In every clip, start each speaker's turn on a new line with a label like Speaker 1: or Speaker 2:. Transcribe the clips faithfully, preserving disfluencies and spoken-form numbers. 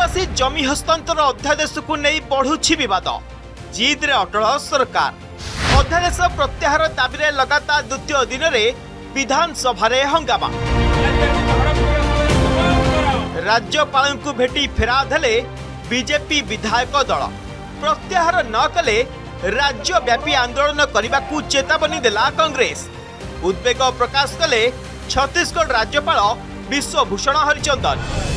Speaker 1: आदिवासी जमी हस्तांतर अध्यादेश को नहीं बढ़ुछि विवाद। जिद रे अटल सरकार। अध्यादेश प्रत्याहार दाबी रे लगातार द्वितीय दिन में विधानसभा रे हंगामा। राज्यपाल को भेटी फेरा देले बीजेपी विधायक दल। प्रत्याहार न कले राज्यव्यापी आंदोलन करने को चेतावनी देला कांग्रेस। उद्वेग प्रकाश कले छत्तीसगढ़ राज्यपाल विश्वभूषण हरिचंदन।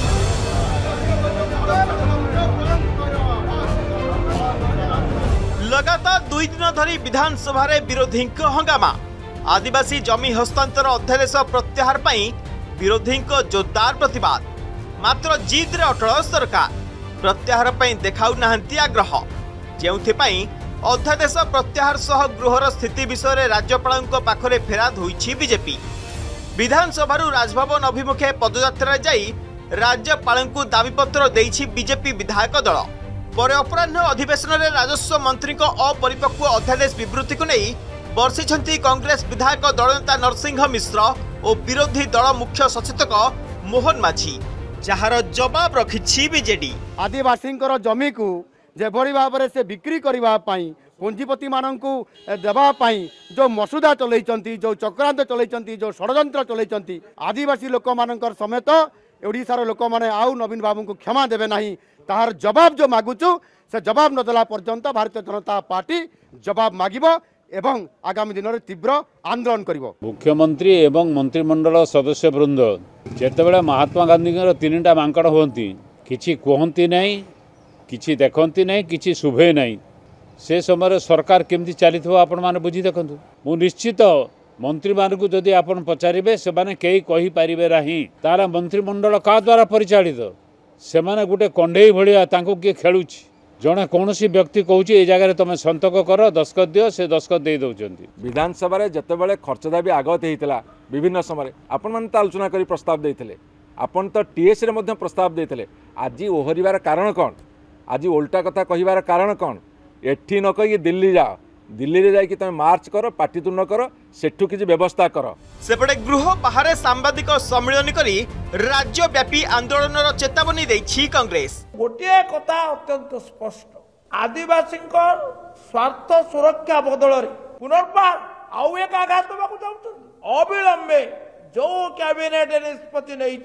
Speaker 1: लगातार दुई दिन धरी विधानसभा रे विरोधी हंगामा। आदिवासी जमी हस्तांतर अध्यादेश प्रत्याहार पई विरोधी जोरदार प्रतिवाद। मात्र जिद रे अटल सरकार। प्रत्याहार पई देखाउ नाहंती आग्रह। जेउथिपाई अध्यादेश प्रत्याहार सह गृहर स्थिति विषय राज्यपाल पाखरे फेराद होईछि बीजेपी। विधानसभा राजभवन अभिमुखे पदयात्रा जाई राज्यपाल को दाबीपत्र देइछि बीजेपी विधायक दल। पर अपराह्न अधिवेशन में राजस्व मंत्री अपरिपक्व अध्यादेश विवृत्ति को नहीं बर्षिछंती कांग्रेस विधायक दल नेता नरसिंह मिश्र और विरोधी दल मुख्य सचेतक मोहन माझी, जार जवाब रखिछि बीजेडी।
Speaker 2: आदिवासी जमी को जेभली भाव से बिक्री करने पुंजीपति मानू देवाई जो मसुदा चलती, जो चक्रांत चलती, जो षड्यंत्र चलती, आदिवासी लोक मान समेत ओडिशार लोक मैंने आउ नवीन बाबू को क्षमा देवे ना। तार जवाब जो मागुचु से जवाब न देला पर्यंत भारतीय जनता पार्टी जवाब मागिब एवं आगामी दिन में तीव्र आंदोलन करिवो।
Speaker 3: मुख्यमंत्री एवं मंत्रिमंडल सदस्य वृंद जेतेबेले महात्मा गांधी तीन टा मांकड़ होती किछि कहती नहीं, किछि देखती नहीं, किछि शुभे नहीं। से समय सरकार केमती चली आपण मैंने बुझी देखु। मु निश्चित मंत्री मान को जदि आपण पचारे से माने कई कही पारिबे नाही तारा मंत्रिमंडल का द्वारा परिचालित से माने गोटे कंडेई भलिया तांको किए खेलुछि। जड़े कौन व्यक्ति कहूँ ये जगह तुम संतक कर दस्खत दियो से दस्खत दे दौरान।
Speaker 4: विधानसभा जितेबाला खर्च दाबी आगत होता विभिन्न समय आपण मैंने तो आलोचना कर प्रस्ताव देते आपन तो टीएस रे मध्य प्रस्ताव देते। आज ओहरिबार कारण कौन? आज उल्टा कथा कहबार कारण कौन? एठी न कही दिल्ली जाओ, दिल्ली रे जाई कि तुम मार्च कर, पाटितुंड कर, सेठू किछि व्यवस्था कर।
Speaker 1: सेपटे गृह बाहर सांबादिक सम्मेलन करी राज्यव्यापी आंदोलन चेतावनी देछि कांग्रेस।
Speaker 5: गोटे कथा अत्यंत स्पष्ट, आदिवासी स्वार्थ सुरक्षा बदल पुनर्बार आउ एक आघात देवाक चाहते। अविलंबे जो कैबिनेट निष्पत्ति नहीं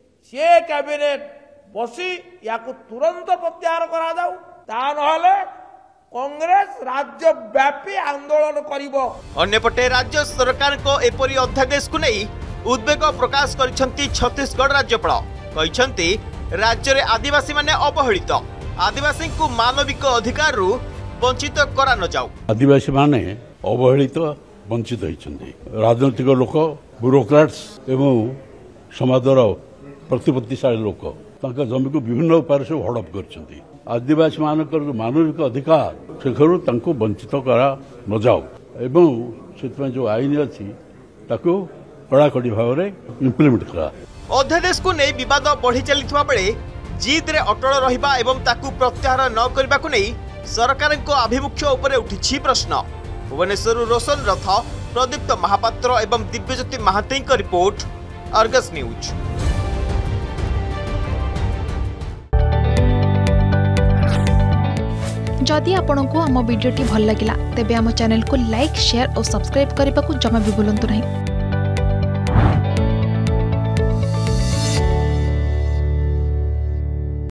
Speaker 5: सी कैबिनेट बसी या तुरंत प्रत्याहार करा जाऊ, ता नहले कांग्रेस राज्यव्यापी आंदोलन करिवो।
Speaker 1: अन्यपटे राज्य सरकार को एपरी अध्यादेश को नहीं उद्वेग प्रकाश करिसंती छत्तीसगढ़ राज्यपाल। कहिसंती राज्य रे आदिवासी माने अवहेलित, आदिवासी को मानविक अधिकार रु वंचित करा न जाऊ।
Speaker 6: आदिवासी माने अवहेलित वंचित होइछंती। राजनीतिक लोक, ब्यूरोक्रेट्स एवं समाजर प्रतिपत्तिशाली लोक तांका जमी को विभिन्न उपाय से हड़प करछंती। आदिवासी मानकर जो मानविक अधिकार से वंचित करा न जाओ एवं से जो आईन अच्छी कड़ाकड़ी भाव में इम्प्लीमेंट करा।
Speaker 1: अध्यादेश को नहीं विवाद बढ़ी चलता बेले जिद रे अटल रहिबा एवं ताकू प्रत्याहार न करबा को नहीं सरकार को आभिमुख्य उपरे उठिछि प्रश्न। भुवनेश्वर रोशन रथ, प्रदीप्त महापात्र एवं दिव्यज्योति महाती का रिपोर्ट, अर्गस न्यूज।
Speaker 7: जदि आपंक आम भिडी भल लगा तेब आम चैनल को लाइक, शेयर और सब्सक्राइब करने को जमा भी भूलु नहीं।